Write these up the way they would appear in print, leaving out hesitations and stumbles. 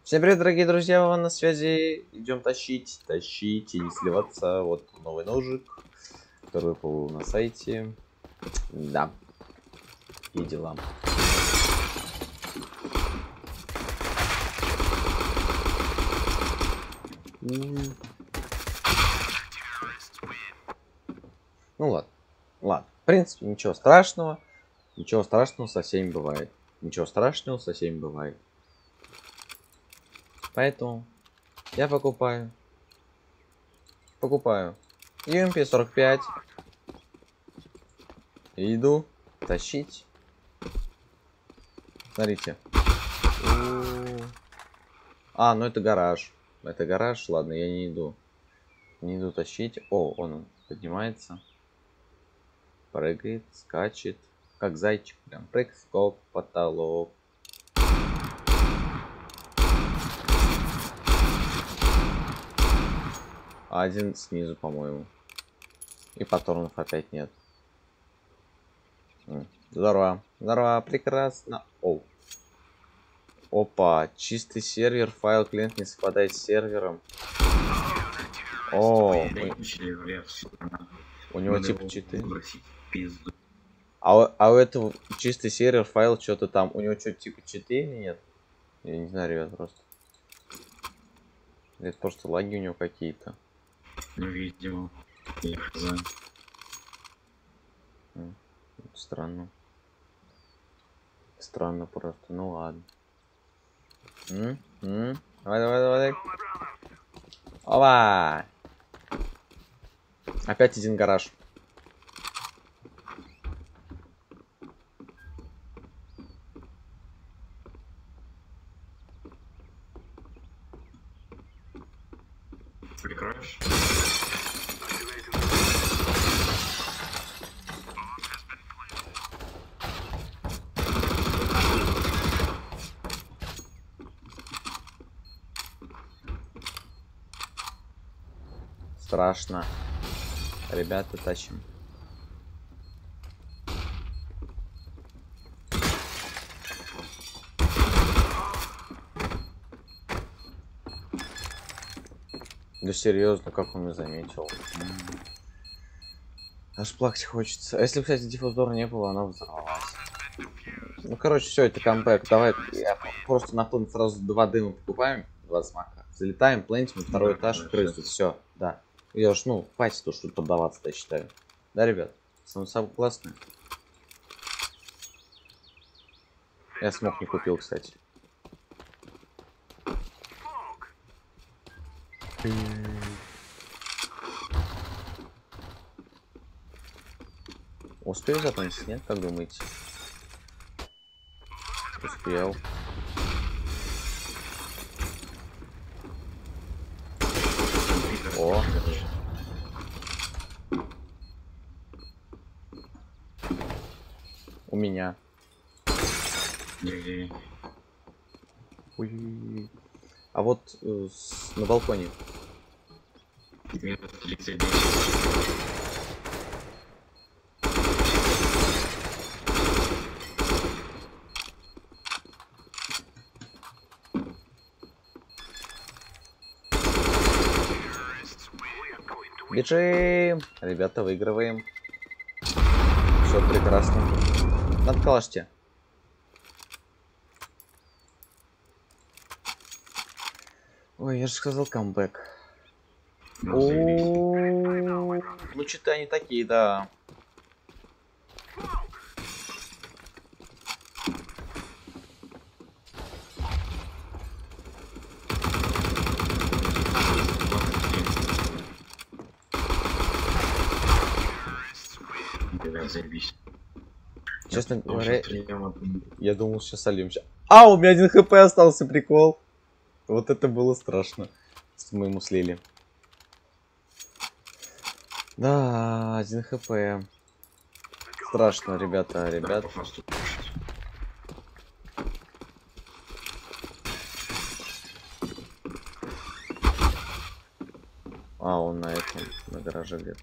Всем привет, дорогие друзья, вы на связи. Идем тащить и не сливаться. Вот новый ножик, который выпал на сайте. Да, и дела. Ну ладно, ладно. В принципе, ничего страшного. Ничего страшного со всеми бывает. Ничего страшного со всеми бывает. Поэтому я покупаю UMP-45 и иду тащить. Смотрите. А, ну это гараж. Это гараж, ладно, я не иду. Не иду тащить. О, он поднимается. Прыгает, скачет. Как зайчик. Прям прыг, скок, потолок. Один снизу, по-моему. И патронов опять нет. Здорово. Здорово, прекрасно. О. Опа, чистый сервер, файл клиент не совпадает с сервером. О, у него типа читы. А у этого чистый сервер, файл, что-то там. У него что-то типа читы или нет? Я не знаю, ребят, просто. Это просто лаги у него какие-то. Ну, видимо. Странно. Странно просто. Ну ладно. Давай, давай, давай. Опа! Опять один гараж. Прикроешь? Страшно. Ребята, тащим. Да серьезно, как он меня заметил. Аж плакать хочется. А если, кстати, диффузора не было, она взорвалась. Ну, короче, все, это камбэк. Давай, я просто на план сразу 2 дыма покупаем, 2 смака. Залетаем, плентим, второй этаж, крысу, все, да. Я уж, ну, хватит уж тут поддаваться, я считаю. Да, ребят? Согласны? Я смог не купил, кстати. Успею закончить, нет? Как думаете? Успел. О. У меня. Ой. А вот на балконе. Бежим! Ребята, выигрываем. Все прекрасно. Надо калаште. Ой, я же сказал камбэк. Ну, что-то они такие, да. Честно говоря, я думал, сейчас сольемся. А, у меня 1 хп остался, прикол. Вот это было страшно. Мы ему слили. Да, 1 хп. Страшно, ребята, ребят. А, он на этом, на гараже где-то.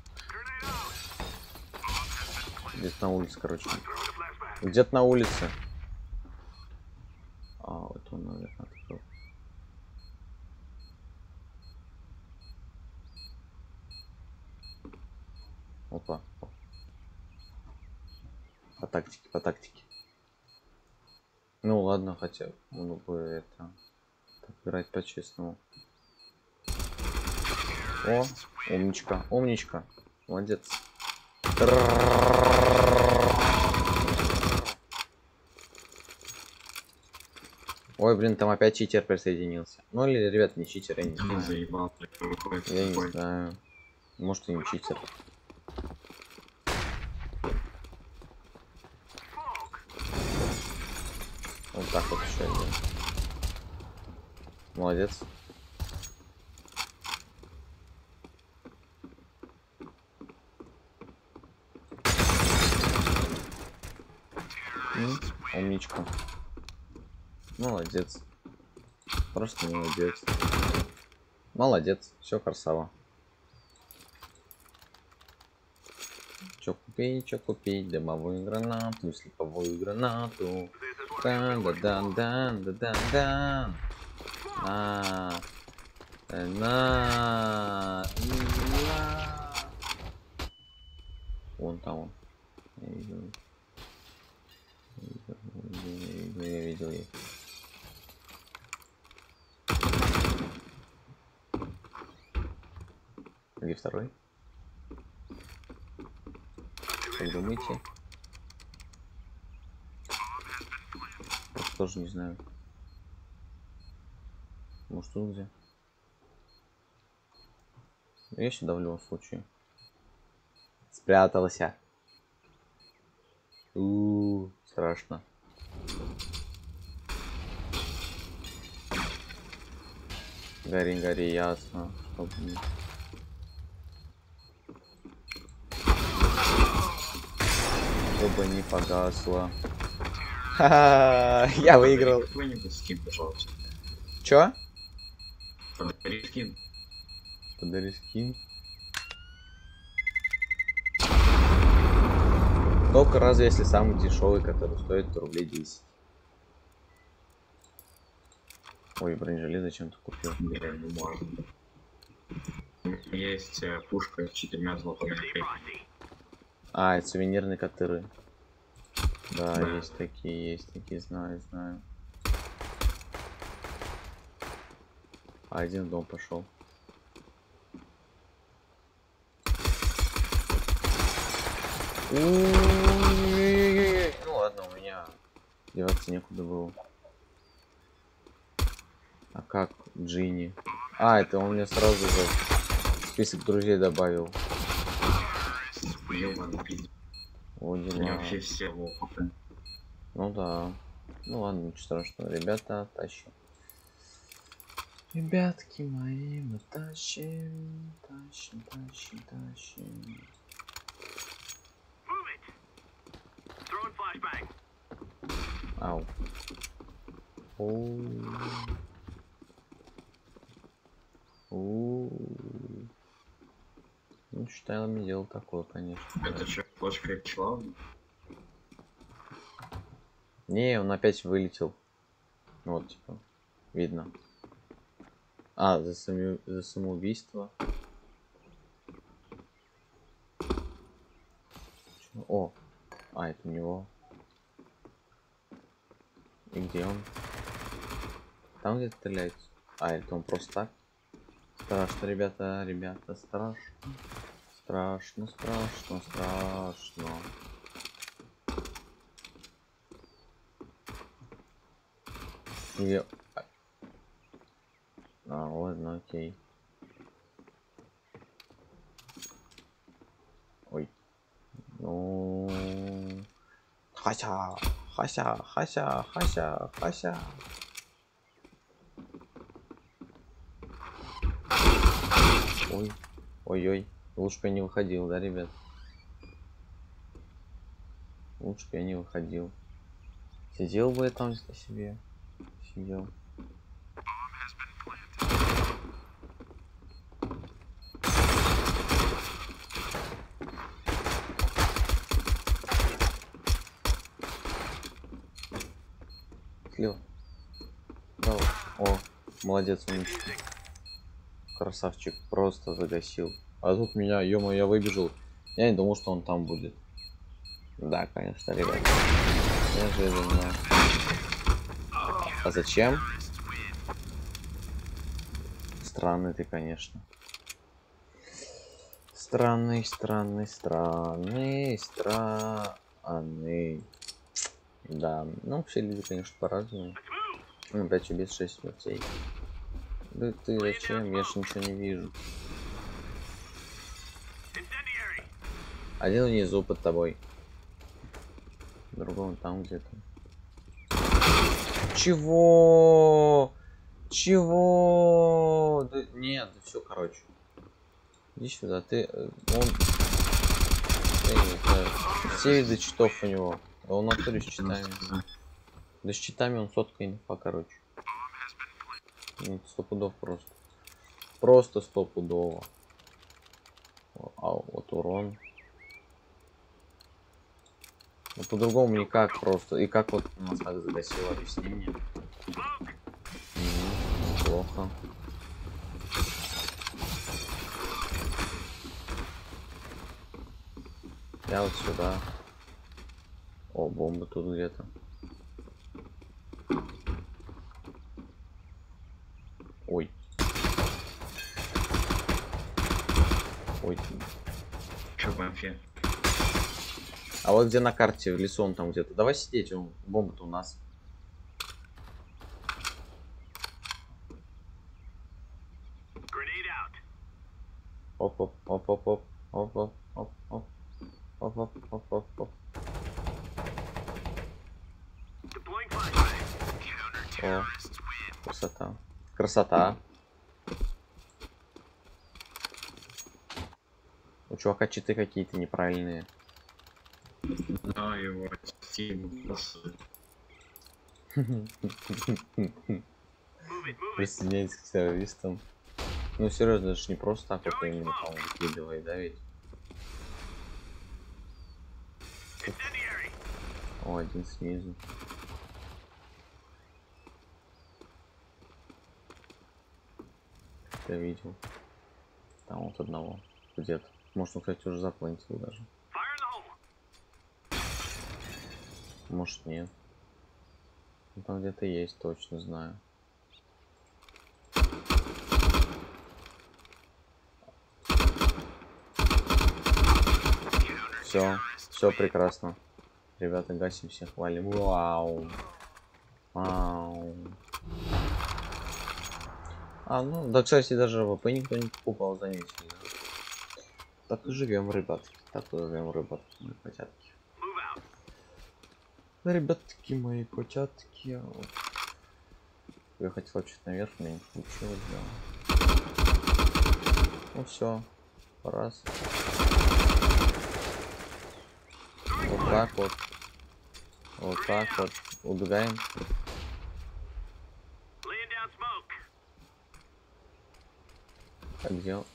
Где-то на улице, короче. Где-то на улице. А, вот он, наверное, открыл. тактике, по тактике. Ну ладно, хотя ну бы это так, играть по-честному. О, умничка, умничка. Молодец. Ой, блин, там опять читер присоединился. Ну или, ребят, не читер, я не Ну, знаю. заебал. Я не знаю. Может и не читер. Вот так вот еще один. Молодец. Умничка. Молодец. Просто молодец. Молодец. Все красава. Чё купить? Дымовую гранату, слеповую гранату. Да-да-да-да-да-да-да. На. Вон там он. Я видел. Я видел их. Где второй? Как думаете? Я тоже не знаю. Может тут где? Я сюда в любом случае. Спрятался. Страшно. Гори, гори, ясно. Чтобы не погасло. Ха-ха, я выиграл. Какой-нибудь скин, пожалуйста. Чё? Подари скин. Подари скин. Только разве если самый дешевый, который стоит рублей 10. Ой, бронежилет зачем-то купил. Да, ну можно. Есть пушка с 4 золотыми наклейками. А, это сувенирные катыры. Да, есть такие, знаю. А один в дом пошел. Ну ладно, у меня деваться некуда было. А как Джинни? А, это он мне сразу же в список друзей добавил. О, дела. Они вообще все в опыте. Ну да. Ну ладно, ничего страшного. Ребята, тащим. Ребятки мои, мы тащим. Ау. Ну, считаем, дело такое, конечно. Это что, флешка чела? Не, он опять вылетел. Вот, типа, видно. А, за самоубийство. О, а, это у него. И где он? Там где-то стреляет. А, это он просто так? Страшно, ребята, страшно. Страшно. Где? А, ладно, окей. Ой. Ну... Хася. Ой. Лучше бы я не выходил, да, ребят? Лучше бы я не выходил. Сидел бы я там по себе. Сидел. Слева. Право. О, молодец, умничка. Красавчик, просто загасил. А тут меня, ё-моё, я выбежал. Я не думал, что он там будет. Да, конечно, ребят. Неожиданно. А зачем? Странный ты, конечно. Странный. Да, ну все люди, конечно, по-разному. Ну, опять же, без 6 смертей. Да ты зачем? Я ж ничего не вижу. Один внизу под тобой. Другой там где-то. Чего? Чего? Да, нет, да все, короче. Иди сюда, ты... Он... Я не знаю. Все виды читов у него. А он натуре с читами. Да с читами он сотка инфа, короче. Ну, 100 пудов просто. Просто 100 пудово. А вот урон. Ну, по-другому никак просто. И как вот нас так загасило, объясни мне. Плохо. Я вот сюда. О, бомба тут где-то. Ой. Ой. Чё вообще? А вот где на карте, в лесу он там где-то. Давай сидеть, он бомба-то у нас. Оп-оп, оп-оп-оп, оп-оп, оп-оп, оп-оп, оп-оп, оп. О, красота. Красота. У чувака читы какие-то неправильные. Да, его Steam просто... Присоединяйтесь к террористам. Ну серьезно, это ж не просто так вот именно там выкидывай, да ведь? О, один снизу. Я видел. Там вот одного. Где-то. Может он, кстати, уже заплантил даже. Может нет. Ну, там где-то есть, точно знаю. Все прекрасно. Ребята, гасим всех, валим. Вау. Вау. А, ну, да, кстати, даже ВП никто не покупал, заметили. Так и живем, ребятки. Так и живем, ребятки, мои котятки. Ребятки, мои котятки. Я хотел чуть наверх, но не получилось, да. Ну все. Раз. Вот так вот. Вот так вот. Убегаем. А где он?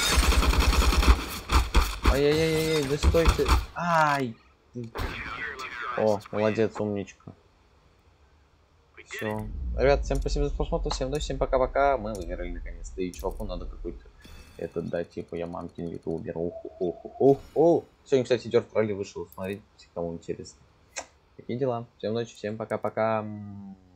Ай-яй-яй-яй, да стой ты. Ай! О, молодец, умничка. Все. Ребят, всем спасибо за просмотр, всем удачи, всем пока-пока. Мы выиграли наконец-то, и чуваку надо какой-то этот дать, типа я мамкин ютубер. Уху. Сегодня, кстати, Дёрт Ралли вышел, смотрите, кому интересно. Такие дела. Всем удачи, всем пока-пока.